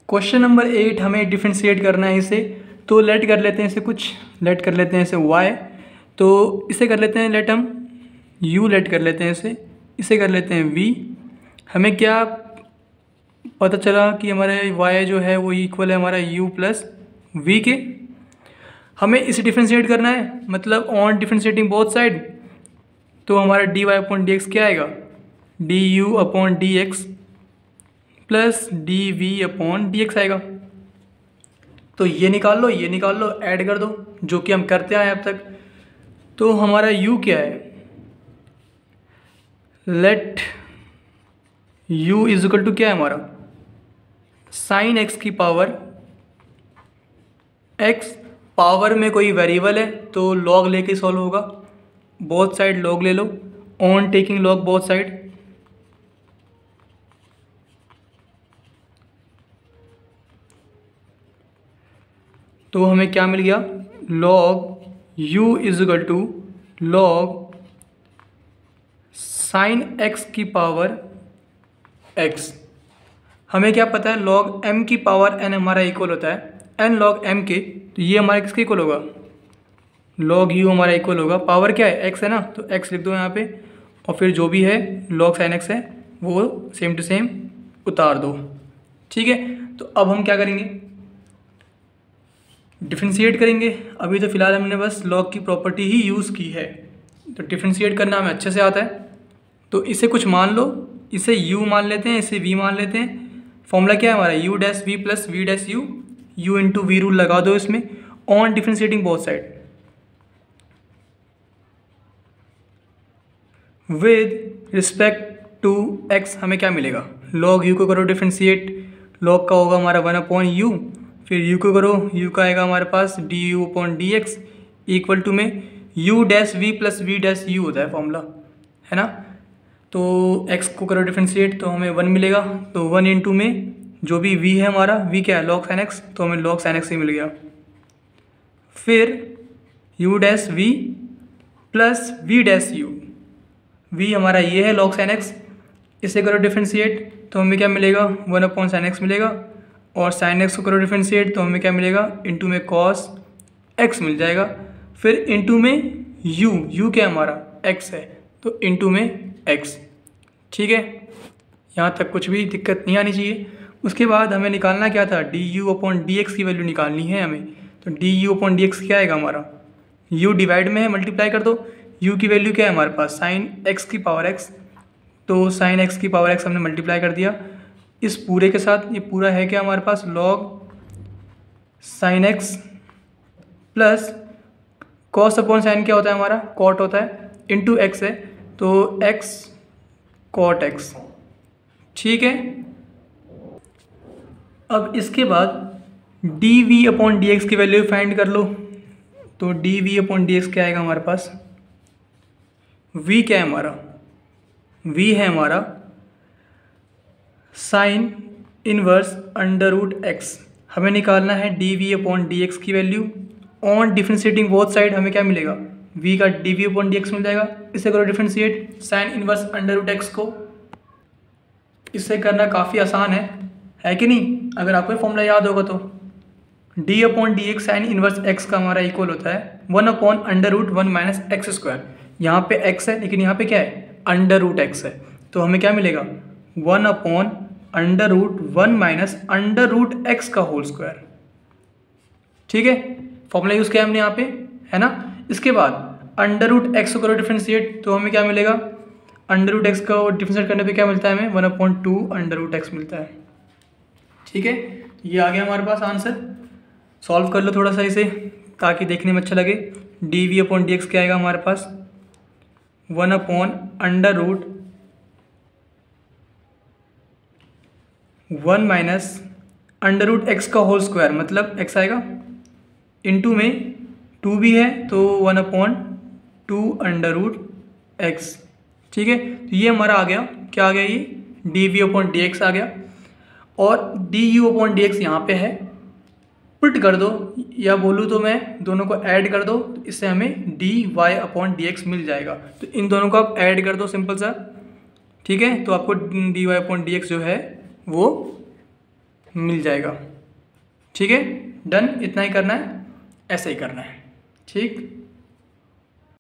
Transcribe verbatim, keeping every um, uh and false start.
Question number eight हमें differentiate करना है इसे। तो लेट कर लेते हैं इसे कुछ, लेट कर लेते हैं इसे y। तो इसे कर लेते हैं लेट हम u लेट कर लेते हैं इसे, इसे कर लेते हैं v। हमें क्या पता चला कि हमारे y जो है वो इक्वल है हमारा u प्लस वी के। हमें इसे डिफ्रेंशिएट करना है, मतलब ऑन डिफ्रेंशिएटिंग बोथ साइड। तो हमारा D Y upon D X क्या आएगा, D U upon D X plus D V upon D X आएगा। तो ये निकाल लो, ये निकाल लो, ऐड कर दो, जो कि हम करते आए अब तक। तो हमारा u क्या है, let u is equal to क्या है हमारा साइन एक्स की पावर x। पावर में कोई वेरिएबल है तो लॉग लेके सॉल्व होगा, बोथ साइड लॉग ले लो, on taking log both side. तो हमें क्या मिल गया, log u is equal to log sine x की पावर x। हमें क्या पता है log m की पावर n हमारा इक्वल होता है n log m के। तो ये हमारा किसके इक्वल होगा, log u हमारा इक्वल होगा, पावर क्या है x है ना, तो x लिख दो यहाँ पे, और फिर जो भी है log sin x है वो सेम टू सेम उतार दो। ठीक है, तो अब हम क्या करेंगे, डिफ्रेंशिएट करेंगे। अभी तो फिलहाल हमने बस log की प्रॉपर्टी ही यूज़ की है, तो डिफ्रेंशिएट करना हमें अच्छे से आता है। तो इसे कुछ मान लो, इसे u मान लेते हैं, इसे v मान लेते हैं। फॉर्मूला क्या है हमारा, u dash v plus v dash u, u into V rule लगा दो इसमें, on differentiating both side. With respect to x हमें क्या मिलेगा, log u को करो डिफ्रेंशिएट, log का होगा हमारा वन अपॉन यू, फिर u को करो, u का आएगा हमारे पास D U upon D X equal to में u dash v plus v dash u होता है फॉर्मूला, है ना। तो x को करो डिफ्रेंशिएट तो हमें वन मिलेगा, तो वन इंटू में जो भी v है हमारा, v क्या है log sin x, तो हमें log sin x ही मिल गया। फिर u dash v plus v dash u, v हमारा ये है log sin x, इसे करो डिफ्रेंशिएट तो हमें क्या मिलेगा, वन अपॉन साइन एक्स मिलेगा, और साइन एक्स को करो डिफ्रेंशिएट तो हमें क्या मिलेगा, इंटू में कॉस x मिल जाएगा। फिर इंटू में u, u क्या है हमारा x है, तो इंटू में x। ठीक है, यहाँ तक कुछ भी दिक्कत नहीं आनी चाहिए। उसके बाद हमें निकालना क्या था, D U upon D X की वैल्यू निकालनी है हमें। तो D U upon D X क्या आएगा हमारा, u डिवाइड में है, मल्टीप्लाई कर दो, u की वैल्यू क्या है हमारे पास, साइन x की पावर x। तो साइन x की पावर x हमने मल्टीप्लाई कर दिया इस पूरे के साथ। ये पूरा है क्या हमारे पास, log sine x plus cos upon sine क्या होता है हमारा, कॉट होता है, इंटू x है तो x कॉट x। ठीक है, अब इसके बाद D V upon D X की वैल्यू फाइंड कर लो। तो D V upon D X क्या आएगा हमारे पास, v क्या है हमारा, v है हमारा sine inverse under root X. हमें निकालना है D V upon D X की value, on differentiating both side हमें क्या मिलेगा, v का D V upon D X मिल जाएगा। इसे करो differentiate, sine inverse under root X को, इससे करना काफ़ी आसान है है कि नहीं, अगर आपको फॉर्मूला याद होगा तो। d upon D X sine inverse x का हमारा इक्वल होता है one upon under root one minus X square. यहाँ पे x है लेकिन यहाँ पे क्या है, अंडर रूट एक्स है, तो हमें क्या मिलेगा, one upon under root one minus under root X का होल स्क्वायर। ठीक है, फॉर्मूला यूज़ किया हमने यहाँ पे, है ना। इसके बाद अंडर रूट एक्स को करो डिफ्रेंशिएट तो हमें क्या मिलेगा, अंडर रूट एक्स का डिफ्रेंशिएट करने पे क्या मिलता है हमें, one upon two under root X मिलता है। ठीक है, ये आ गया हमारे पास आंसर। सॉल्व कर लो थोड़ा सा इसे ताकि देखने में अच्छा लगे। D V upon D X क्या आएगा हमारे पास, one upon under root one minus under root X का होल स्क्वायर, मतलब एक्स आएगा, इंटू में टू भी है तो one upon two under root X. ठीक है, तो ये हमारा आ गया, क्या आ गया, ये D V upon D X आ गया, और D U upon D X यहाँ पे है, पुट कर दो, या बोलूँ तो मैं दोनों को ऐड कर दो, तो इससे हमें D Y upon D X मिल जाएगा। तो इन दोनों को आप ऐड कर दो सिंपल सा। ठीक है, तो आपको D Y upon D X जो है वो मिल जाएगा। ठीक है, डन। इतना ही करना है, ऐसे ही करना है। ठीक।